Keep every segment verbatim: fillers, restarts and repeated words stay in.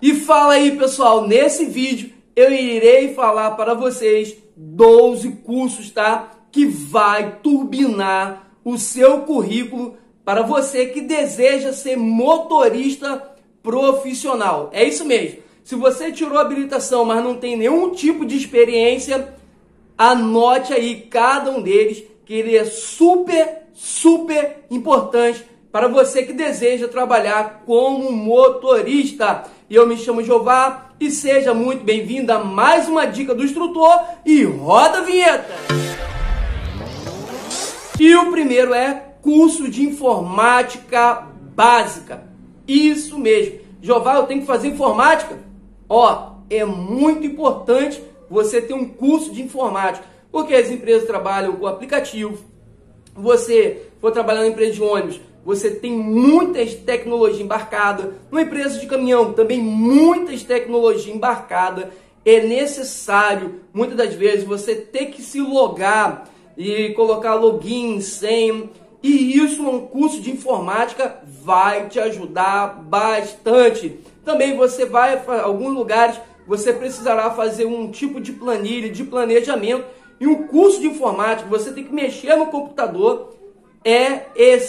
E fala aí, pessoal, nesse vídeo eu irei falar para vocês doze cursos, tá? Que vai turbinar o seu currículo para você que deseja ser motorista profissional. É isso mesmo. Se você tirou a habilitação, mas não tem nenhum tipo de experiência, anote aí cada um deles, que ele é super, super importante para você que deseja trabalhar como motorista. E eu me chamo Jeová e seja muito bem-vindo a mais uma dica do instrutor e roda a vinheta! E o primeiro é curso de informática básica. Isso mesmo. Jeová, eu tenho que fazer informática? Ó, é muito importante você ter um curso de informática, porque as empresas trabalham com aplicativo. Você for trabalhar na empresa de ônibus, você tem muitas tecnologias embarcadas. Numa empresa de caminhão, também muitas tecnologias embarcadas. É necessário, muitas das vezes, você ter que se logar e colocar login, senha. E isso, um curso de informática vai te ajudar bastante. Também você vai, em alguns lugares, você precisará fazer um tipo de planilha, de planejamento. E um curso de informática, você tem que mexer no computador, é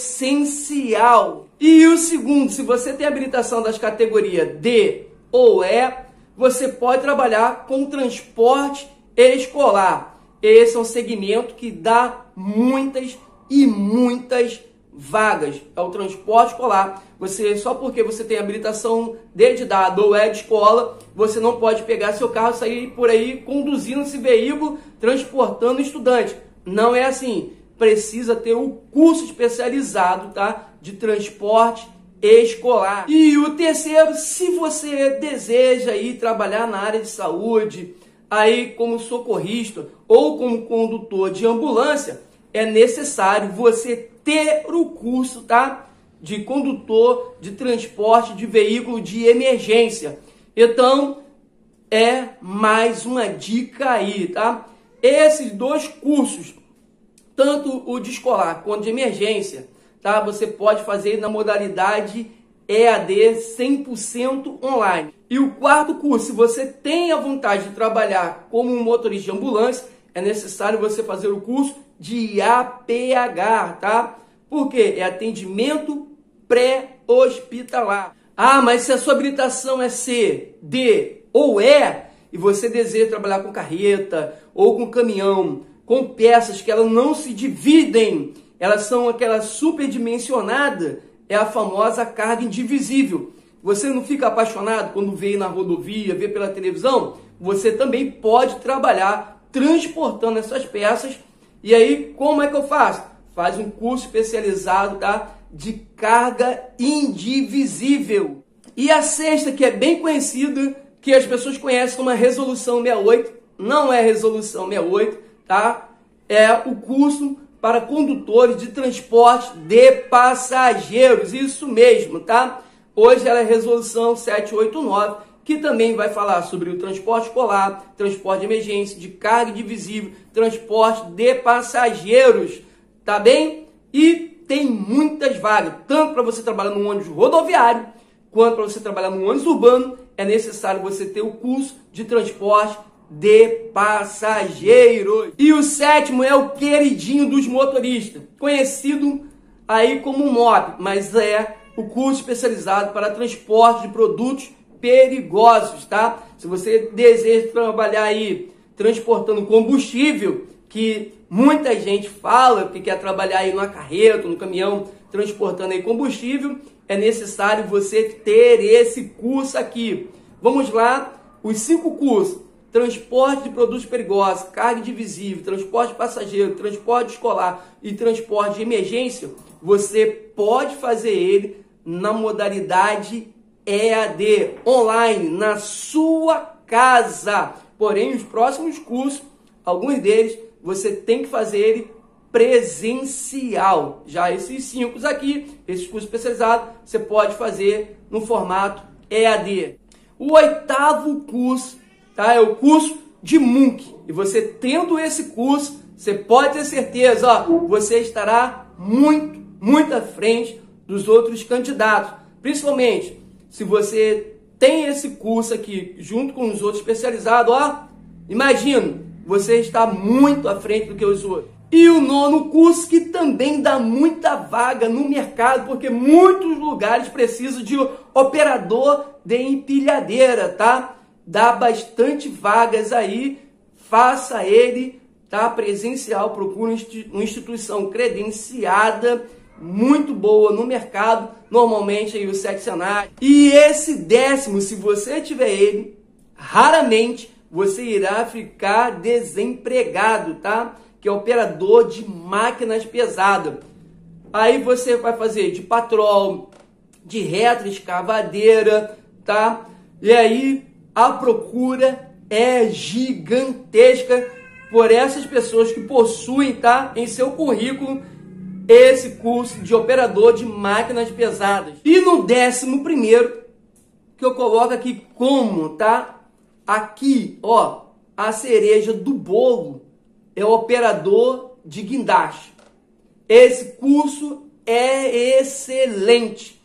essencial. E o segundo, se você tem habilitação das categorias D ou E, você pode trabalhar com transporte escolar. Esse é um segmento que dá muitas e muitas vagas. É o transporte escolar. Você, só porque você tem habilitação D de dado ou E de escola, você não pode pegar seu carro e sair por aí conduzindo esse veículo, transportando estudante. Não é assim. Precisa ter um curso especializado, tá, de transporte escolar. E o terceiro, se você deseja ir trabalhar na área de saúde, aí como socorrista ou como condutor de ambulância, é necessário você ter o curso, tá, de condutor de transporte de veículo de emergência. Então, é mais uma dica aí, tá? Esses dois cursos, tanto o de escolar quanto de emergência, tá? Você pode fazer na modalidade E A D cem por cento online. E o quarto curso, se você tem a vontade de trabalhar como um motorista de ambulância, é necessário você fazer o curso de A P H, tá? Porque é atendimento pré-hospitalar. Ah, mas se a sua habilitação é C, D ou E, e você deseja trabalhar com carreta ou com caminhão, com peças que elas não se dividem, elas são aquela superdimensionada, é a famosa carga indivisível. Você não fica apaixonado quando vê na rodovia, vê pela televisão? Você também pode trabalhar transportando essas peças. E aí, como é que eu faço? Faz um curso especializado, tá, de carga indivisível. E a sexta, que é bem conhecida, que as pessoas conhecem como a Resolução sessenta e oito, não é Resolução sessenta e oito, tá? É o curso para condutores de transporte de passageiros, isso mesmo, tá? Hoje ela é Resolução setecentos e oitenta e nove, que também vai falar sobre o transporte escolar, transporte de emergência, de carga indivisível, transporte de passageiros, tá bem? E tem muitas vagas, tanto para você trabalhar no ônibus rodoviário, quanto para você trabalhar no ônibus urbano, é necessário você ter o curso de transporte de passageiros. E o sétimo é o queridinho dos motoristas, conhecido aí como M O P, mas é o curso especializado para transporte de produtos perigosos, tá? Se você deseja trabalhar aí transportando combustível, que muita gente fala que quer trabalhar aí numa carreta, no caminhão, transportando aí combustível, é necessário você ter esse curso aqui. Vamos lá, os cinco cursos: transporte de produtos perigosos, carga indivisível, transporte de passageiro, transporte escolar e transporte de emergência. Você pode fazer ele na modalidade E A D, online, na sua casa. Porém, os próximos cursos, alguns deles, você tem que fazer ele presencial. Já esses cinco aqui, esses cursos especializados, você pode fazer no formato E A D. O oitavo curso, tá, é o curso de M U C. E você tendo esse curso, você pode ter certeza, ó, você estará muito, muito à frente dos outros candidatos. Principalmente se você tem esse curso aqui, junto com os outros especializados, ó, imagina, você está muito à frente do que os outros. E o nono curso, que também dá muita vaga no mercado, porque muitos lugares precisam de operador de empilhadeira, tá? Dá bastante vagas aí, faça ele, tá? Presencial, procura uma instituição credenciada, muito boa no mercado, normalmente aí o Sete Senat. E esse décimo, se você tiver ele, raramente você irá ficar desempregado, tá? Que é operador de máquinas pesadas. Aí você vai fazer de patrol, de retroescavadeira, tá? E aí a procura é gigantesca por essas pessoas que possuem, tá, em seu currículo esse curso de operador de máquinas pesadas. E no décimo primeiro, que eu coloco aqui como, tá? Aqui, ó, a cereja do bolo é o operador de guindaste. Esse curso é excelente.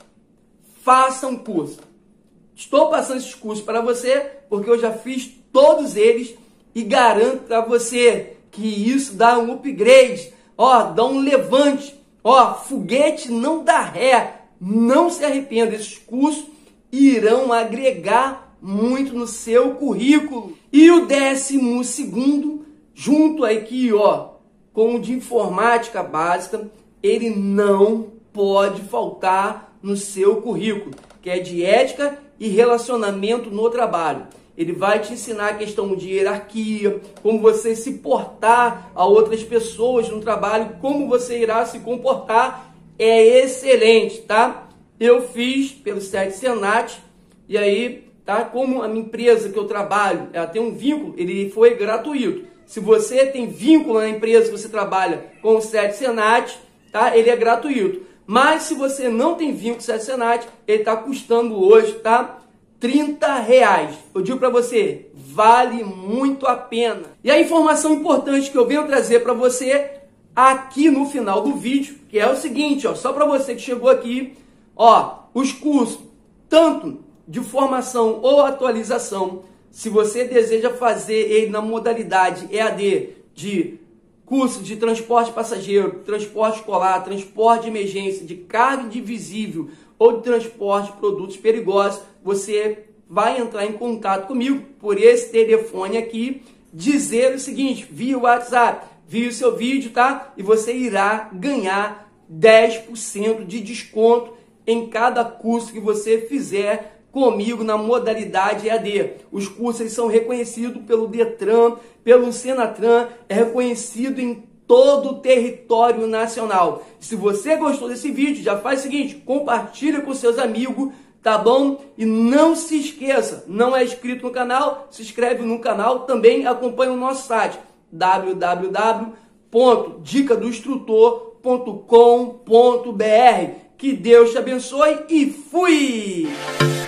Faça um curso. Estou passando esses cursos para você porque eu já fiz todos eles e garanto para você que isso dá um upgrade, ó, dá um levante, ó, foguete não dá ré, não se arrependa, esses cursos irão agregar muito no seu currículo. E o décimo segundo, junto aqui, ó, com o de informática básica, ele não pode faltar no seu currículo, que é de ética e relacionamento no trabalho. Ele vai te ensinar a questão de hierarquia, como você se portar a outras pessoas no trabalho, como você irá se comportar. É excelente, tá? Eu fiz pelo Sete Senat, e aí, tá? Como a minha empresa que eu trabalho, ela tem um vínculo, ele foi gratuito. Se você tem vínculo na empresa que você trabalha com o Sete Senat, tá? Ele é gratuito. Mas se você não tem vínculo com o Sete Senat, ele está custando hoje, tá? trinta reais. Eu digo para você, vale muito a pena. E a informação importante que eu venho trazer para você aqui no final do vídeo, que é o seguinte, ó, só para você que chegou aqui, ó, os cursos, tanto de formação ou atualização, se você deseja fazer ele na modalidade E A D, de curso de transporte passageiro, transporte escolar, transporte de emergência, de carga indivisível ou de transporte de produtos perigosos, você vai entrar em contato comigo por esse telefone aqui, dizer o seguinte, via WhatsApp, via o seu vídeo, tá? E você irá ganhar dez por cento de desconto em cada curso que você fizer comigo na modalidade E A D. Os cursos eles são reconhecidos pelo Detran, pelo Senatran, é reconhecido em todo o território nacional. Se você gostou desse vídeo, já faz o seguinte, compartilha com seus amigos, tá bom? E não se esqueça, não é inscrito no canal, se inscreve no canal, também acompanha o nosso site w w w ponto dica do instrutor ponto com ponto b r. Que Deus te abençoe e fui!